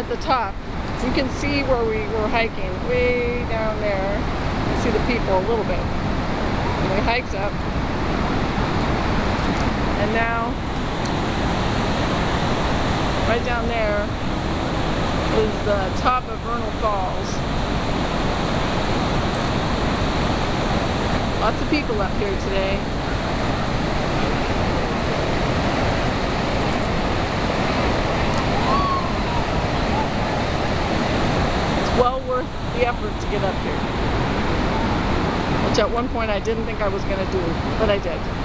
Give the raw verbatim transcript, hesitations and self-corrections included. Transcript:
at the top. You can see where we were hiking, way down there. You can see the people a little bit. And we hiked up. And now, right down there is the top of Vernal Falls. Lots of people up here today. It's well worth the effort to get up here, which at one point I didn't think I was going to do, but I did.